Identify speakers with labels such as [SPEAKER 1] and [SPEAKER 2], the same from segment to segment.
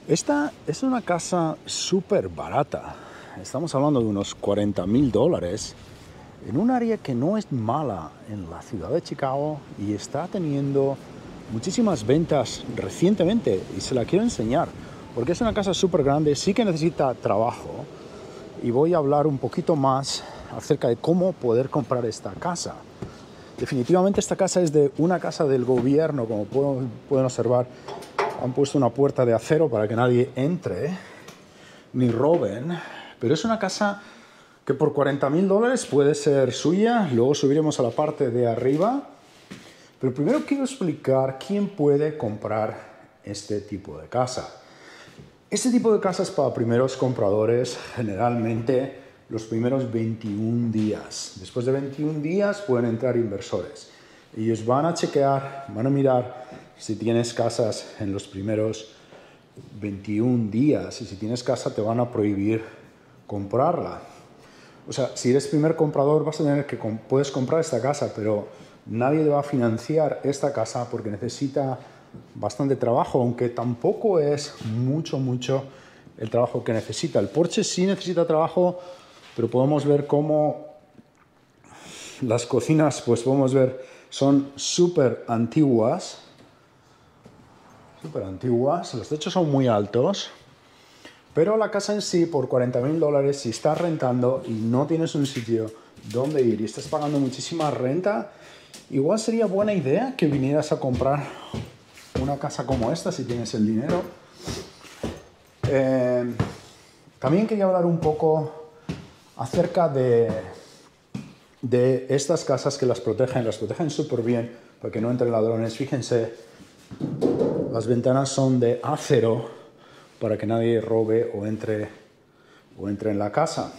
[SPEAKER 1] Esta es una casa súper barata. Estamos hablando de unos $40,000 en un área que no es mala en la ciudad de Chicago y está teniendo muchísimas ventas recientemente y se la quiero enseñar porque es una casa súper grande, sí que necesita trabajo y voy a hablar un poquito más acerca de cómo poder comprar esta casa. Definitivamente esta casa es de una casa del gobierno, como pueden observar. Han puesto una puerta de acero para que nadie entre ni roben, pero es una casa que por $40,000 puede ser suya. Luego subiremos a la parte de arriba, pero primero quiero explicar quién puede comprar este tipo de casa. Este tipo de casas para primeros compradores, generalmente los primeros 21 días. Después de 21 días pueden entrar inversores. Ellos van a chequear, van a mirar si tienes casas en los primeros 21 días, y si tienes casa te van a prohibir comprarla. O sea, si eres primer comprador vas a tener que puedes comprar esta casa, pero nadie te va a financiar esta casa porque necesita bastante trabajo, aunque tampoco es mucho el trabajo que necesita. El porche sí necesita trabajo, pero podemos ver cómo las cocinas, pues podemos ver, son súper antiguas. Los techos son muy altos, pero la casa en sí, por $40,000, si estás rentando y no tienes un sitio donde ir y estás pagando muchísima renta, igual sería buena idea que vinieras a comprar una casa como esta si tienes el dinero. También quería hablar un poco acerca de estas casas que las protegen súper bien para que no entren ladrones. Fíjense, las ventanas son de acero para que nadie robe o entre en la casa.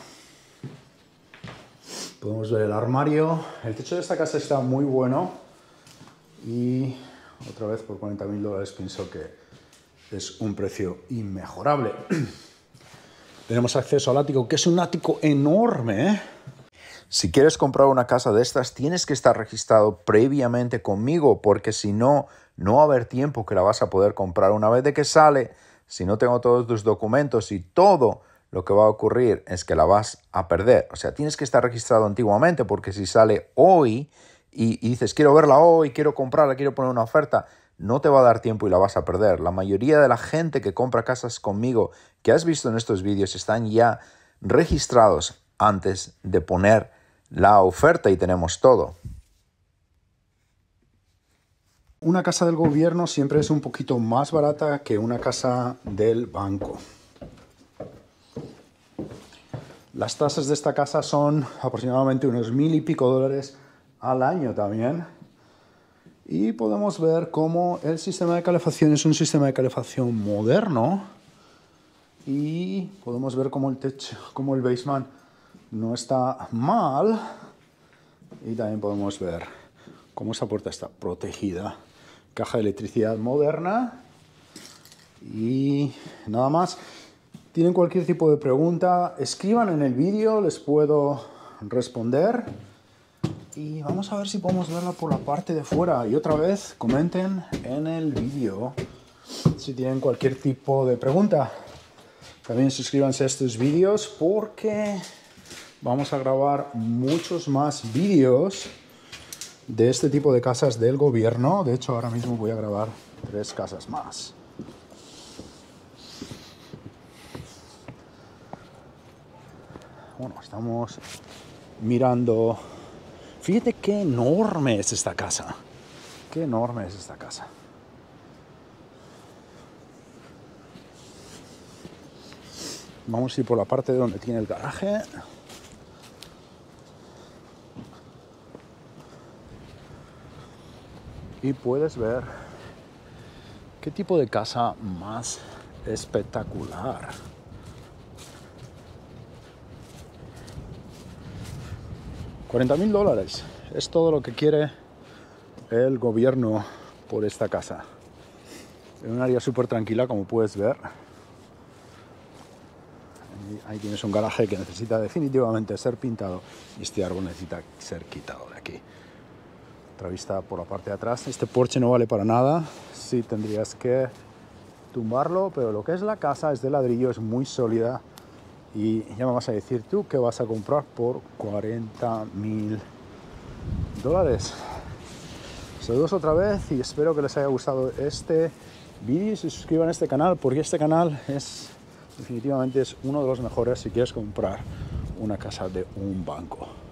[SPEAKER 1] Podemos ver el armario. El techo de esta casa está muy bueno y otra vez por $40,000 pienso que es un precio inmejorable. Tenemos acceso al ático, que es un ático enorme, ¿eh? Si quieres comprar una casa de estas, tienes que estar registrado previamente conmigo, porque si no, no va a haber tiempo que la vas a poder comprar. Una vez de que sale, si no tengo todos tus documentos y todo, lo que va a ocurrir es que la vas a perder. O sea, tienes que estar registrado antiguamente, porque si sale hoy y dices, quiero verla hoy, quiero comprarla, quiero poner una oferta, no te va a dar tiempo y la vas a perder. La mayoría de la gente que compra casas conmigo, que has visto en estos vídeos, están ya registrados antes de poner la oferta y tenemos todo. Una casa del gobierno siempre es un poquito más barata que una casa del banco. Las tasas de esta casa son aproximadamente unos $1,000 y pico al año también. Y podemos ver cómo el sistema de calefacción es un sistema de calefacción moderno. Y podemos ver cómo el techo, cómo el basement no está mal. Y también podemos ver cómo esta puerta está protegida. Caja de electricidad moderna. Y nada más. Tienen cualquier tipo de pregunta, escriban en el vídeo, les puedo responder. Y vamos a ver si podemos verla por la parte de fuera. Y otra vez, comenten en el vídeo si tienen cualquier tipo de pregunta. También suscríbanse a estos vídeos porque vamos a grabar muchos más vídeos de este tipo de casas del gobierno. De hecho, ahora mismo voy a grabar 3 casas más. Bueno, estamos mirando. Fíjate qué enorme es esta casa. Qué enorme es esta casa. Vamos a ir por la parte donde tiene el garaje. Y puedes ver qué tipo de casa más espectacular. $40,000 es todo lo que quiere el gobierno por esta casa. En un área súper tranquila, como puedes ver. Ahí tienes un garaje que necesita definitivamente ser pintado y este árbol necesita ser quitado de aquí. Otra vista por la parte de atrás. Este porche no vale para nada. Sí, tendrías que tumbarlo, pero lo que es la casa es de ladrillo, es muy sólida. Y ya me vas a decir tú que vas a comprar por $40.000. Saludos otra vez y espero que les haya gustado este vídeo y se suscriban a este canal, porque este canal definitivamente es uno de los mejores si quieres comprar una casa de un banco.